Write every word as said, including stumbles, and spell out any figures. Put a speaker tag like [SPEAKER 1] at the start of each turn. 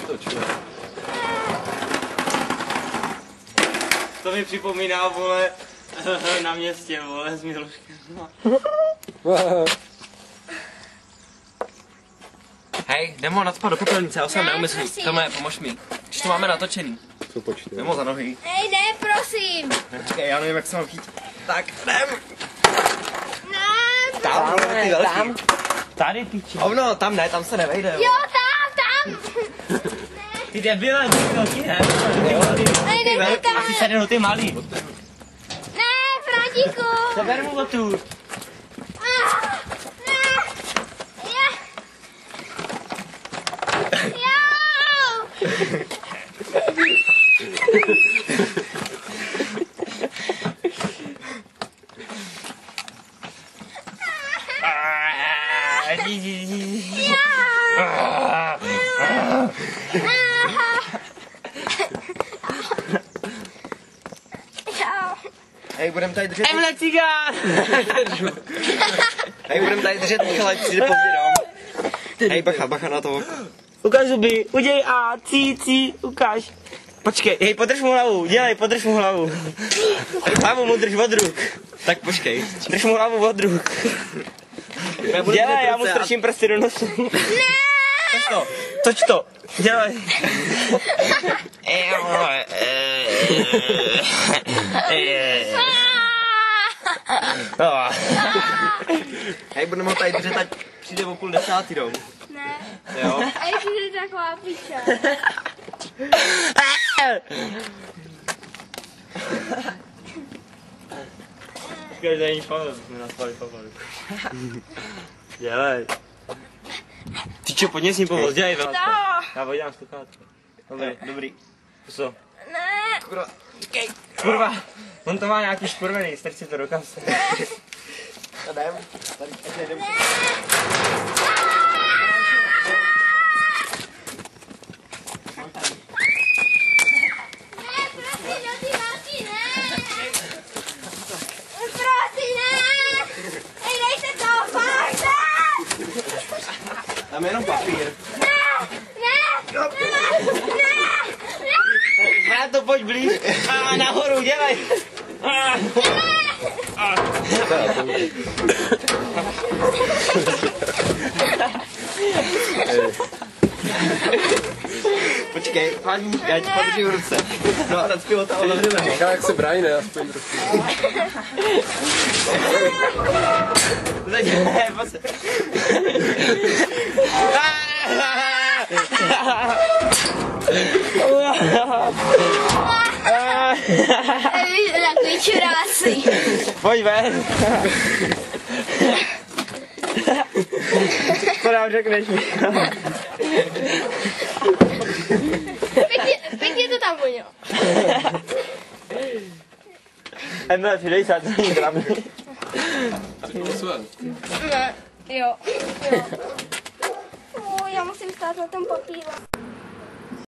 [SPEAKER 1] točil.
[SPEAKER 2] To mi připomíná, vole, na městě, vole, s Miloškem. Hej, jdeme nadspat do popelnice, já jsem neumysl. Tome, pomož mi. Když to máme natočený.
[SPEAKER 1] Co počty?
[SPEAKER 2] Nemo za nohy.
[SPEAKER 3] Hej, ne, prosím.
[SPEAKER 2] Počkej, já nevím, jak se mám chytit. Tak, jdem.
[SPEAKER 3] Ne,
[SPEAKER 2] Tam,
[SPEAKER 3] prosím.
[SPEAKER 2] ty velký. Tady, piči. Ovno, tam ne, tam se nevejde.
[SPEAKER 3] Jo, tam, tam.
[SPEAKER 2] Ty debile, ty velký, ne?
[SPEAKER 3] Hej,
[SPEAKER 2] Ty
[SPEAKER 3] ne,
[SPEAKER 2] velký,
[SPEAKER 3] tam.
[SPEAKER 2] asi sednou ty malý.
[SPEAKER 3] Ne, Františku.
[SPEAKER 2] Seber mu botu.
[SPEAKER 3] Ah, ne. Je. Jo.
[SPEAKER 2] Hej, budem tady držet... Emle cigár! Hej, budem tady držet Michala, ať přijde pozdě dom. Hej, bacha, bacha na to. Ukaž zuby, udělej A, cí, cí, ukáž. Počkej, hej, podrž mu hlavu, dělej, podrž mu hlavu. Hlavu mu drž od ruk. Tak počkej, drž mu hlavu od ruk. Dělej, já mu strčím prsty do nosu. Toč to, toč to, dělej. Hej, budeme ho tady držet, ať přijde o půl desátý dom.
[SPEAKER 3] Ne.
[SPEAKER 2] Jo?
[SPEAKER 3] A ještě je taková piča.
[SPEAKER 2] Každý není Pavel, jsme naspali Pavel. Dělej. Ty čo, pojď s ním pomoct, dělej velké. Já vodím sluchátko. Dobrý, dobrý. Co?
[SPEAKER 3] Ne.
[SPEAKER 2] Kurva, počkej. Kurva, on to má nějaký škurvený, strč si to do kapsy. A jdem, tady ještě jdem. Tam je jenom papír.
[SPEAKER 3] Ne, ne, ne, ne.
[SPEAKER 2] Já to pojď blíž. A nahoru, dělej. A. A. Počkej, pádí, já ti podržím v ruce. No a nacpi ho tam zavřeme.
[SPEAKER 1] Říká, jak se brají, ne? Aspoň trošku.
[SPEAKER 2] Ne, pojď se.
[SPEAKER 3] Takový čurásy.
[SPEAKER 2] Pojď ven. Co nám řekneš mi?
[SPEAKER 3] Pěkně, pěkně to tam vonělo.
[SPEAKER 2] Emile, přidej se, to není dramy.
[SPEAKER 3] Ne, jo, jo. O, já musím stát na tom papíru.